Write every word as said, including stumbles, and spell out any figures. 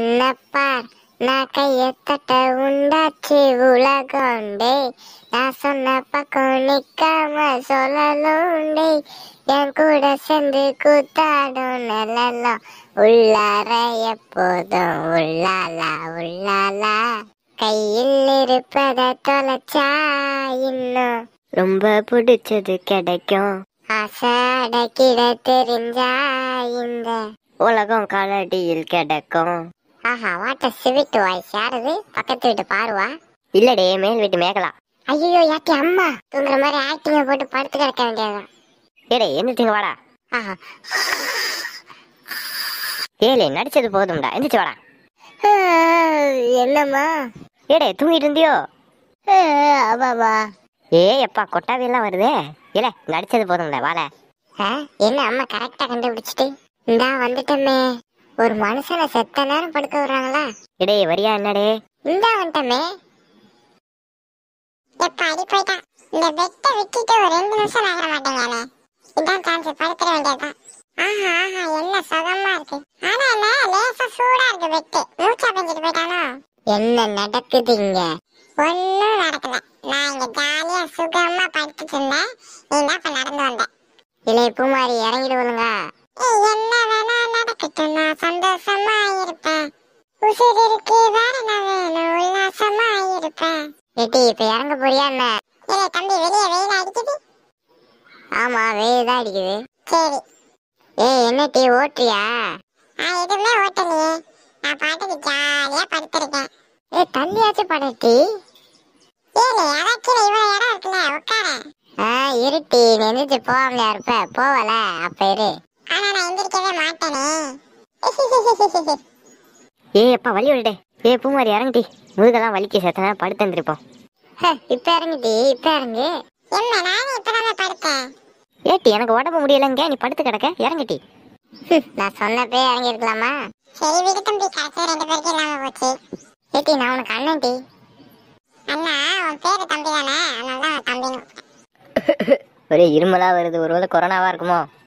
என்னப்பா நான் கையத்தட்ட உண்டாச்சு உலகோண்டே, நான் சொன்ன பக்கம் நிக்காம சொல்லலுண்டே, என் கூட சேர்ந்து கூத்தாடும் நிழலும் உள்ளார எப்போதும் உள்ளாலா உள்ளாலா, கையில் இருப்பத தொலைச்சா இன்னும் ரொம்ப பிடிச்சது கிடைக்கும், ஆசை அடக்கிட தெரிஞ்சா இந்த உலகம் காலடியில் கிடக்கும். ஆஹா, வாட்ட ஸ்வீட் வாய்ஸ். யாரது? பக்கத்து வீட்டு பாருவா? இல்லடே, மேல் வீட்டு மேகலா. ஐயோ யாத்தி அம்மா, தூங்குற மாதிரி ஆக்டிங்க போட்டு படுத்து கிடக்க வேண்டியதுதான். ஏடே எந்திரிச்சுங்க வாடா. ஆஹா, ஏலே நடிச்சது போதும்டா, எந்திரிச்சு வாடா. என்னம்மா? ஏடே தூங்கிட்டு இருந்தியோ? ஆமாமா. ஏ அப்பா, கொட்டாவியெல்லாம் வருதே. இல்ல நடிச்சது போதும்டா, வாழ. என்ன அம்மா கரெக்டா கண்டுபிடிச்சிட்டு இந்தா வந்துட்டமே. ஒரு மனுஷனை செத்த நேரம் படுக்க விடுறாங்களா? இடே வரியா என்னடே? இந்தா வந்துட்டமே. எப்ப அடி போயிட்டா. இந்த பெட்டை விட்டுட்டு ஒரு ரெண்டு நிமிஷம் நகர மாட்டேங்கானே. இதான் சான்ஸ், படுத்துட வேண்டியதுதான். ஆஹா ஆஹா, என்ன சுகமா இருக்கு. ஆனா என்ன லேசா சூடா இருக்கு பெட்டு. மூச்சா பெஞ்சிட்டு போயிட்டானோ? என்ன நடக்குது இங்க? ஒன்னும் நடக்கல. நான் இங்க ஜாலியா சுகமா படுத்துட்டு இருந்தேன். நீ தான் இப்ப நடந்து வந்த. இல்லை பூமாரி, இறங்கிடுவலுங்க. என்ன வேணா நடக்கட்டும், நான் சந்தோஷமா இருப்பேன். உசுர் இருக்கு வேற நான் வேணும், உல்லாசமா இருப்பேன். ஏட்டி இப்ப இறங்க போறியா என்ன? இல்லை தம்பி, வெளியே வெயில் அடிக்குது. ஆமா, வெயில் தான் அடிக்குது. சரி. ஏ என்ன டீ ஓட்டுறியா? நான் எதுவுமே ஓட்டலையே, நான் பாட்டுக்கு ஜாலியா படுத்திருக்கேன். ஏ தள்ளியாச்சும் படுத்தி. ஏலே அதாச்சும் இவ்வளவு இடம் இருக்குல்ல, உட்கார. ஆ இருட்டி, நீ எந்திரிச்சு போகாமலையா இருப்ப? போவல அப்ப இரு. ஆனா நான் எந்திரிக்கவே மாட்டேனே. ஏ அப்பா வலி விடுடே. ஏ பூமாரி இறங்கிட்டி, முதுகெல்லாம் வலிக்க சேர்த்தனா படுத்து எந்திரிப்போம். இப்ப இறங்கிட்டி, இப்ப இறங்கு. என்ன நானே இப்பதானே படுத்தேன். ஏட்டி எனக்கு உடம்பு முடியலங்க, நீ படுத்து கிடக்க, இறங்கிட்டி. நான் சொன்னப்பே இறங்கி இருக்கலாமா? சரி விடு தம்பி, கடைசி ரெண்டு பேருக்கு இல்லாம போச்சு. ஏட்டி நான் உனக்கு அண்ணன் டி. அண்ணா உன் பேரு தம்பி தானே, அதனாலதான் தம்பின்னு. ஒரே இருமலா வருது, ஒருவேளை கொரோனாவா இருக்குமோ?